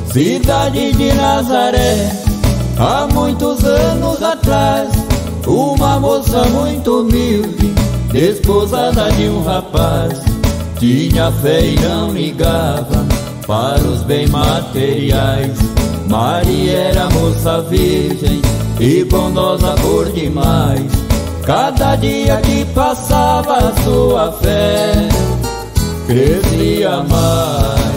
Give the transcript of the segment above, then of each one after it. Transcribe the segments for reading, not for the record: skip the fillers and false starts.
cidade de Nazaré. Há muitos anos atrás, uma moça muito humilde, desposada de um rapaz, tinha fé e não ligava para os bens materiais. Maria era moça virgem e bondosa por demais. Cada dia que passava a sua fé crescia mais.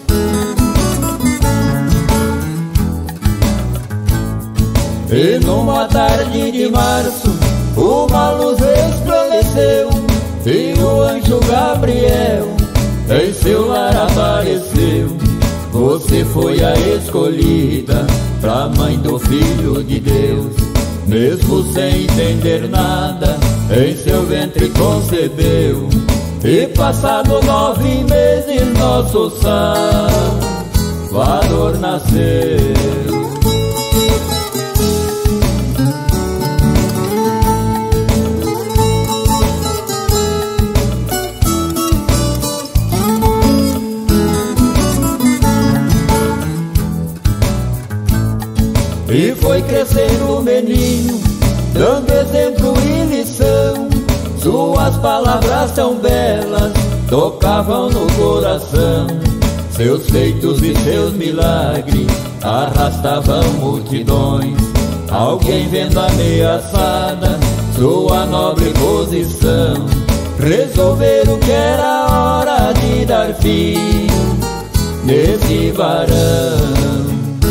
E numa tarde de março, uma luz resplandeceu, e o anjo Gabriel em seu lar apareceu. Você foi a escolhida pra mãe do Filho de Deus. Mesmo sem entender nada, em seu ventre concebeu. E passado 9 meses, nosso Salvador nasceu. E foi crescendo o menino, dando exemplo e lição. Suas palavras tão belas tocavam no coração. Seus feitos e seus milagres arrastavam multidões. Alguém vendo ameaçada sua nobre posição, resolveram que era hora de dar fim nesse varão.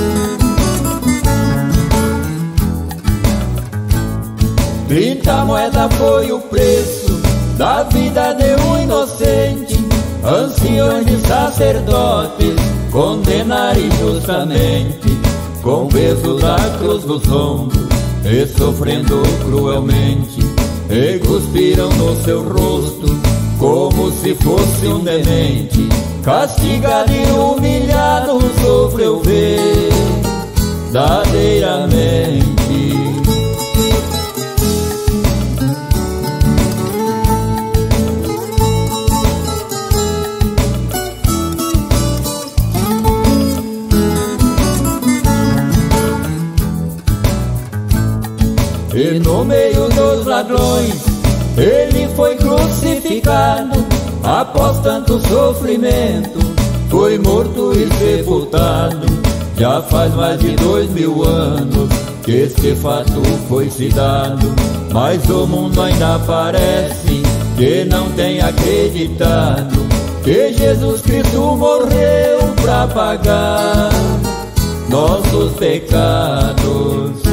30 moedas foi o preço da vida de um inocente. Anciões e sacerdotes condenaram injustamente, com o peso da cruz nos ombros e sofrendo cruelmente. E cuspiram no seu rosto como se fosse um demente. Castigado e humilhado sofreu verdadeiramente. E no meio dos ladrões ele foi crucificado. Após tanto sofrimento foi morto e sepultado. Já faz mais de 2000 anos que esse fato foi se dado, mas o mundo ainda parece que não tem acreditado que Jesus Cristo morreu pra pagar nossos pecados.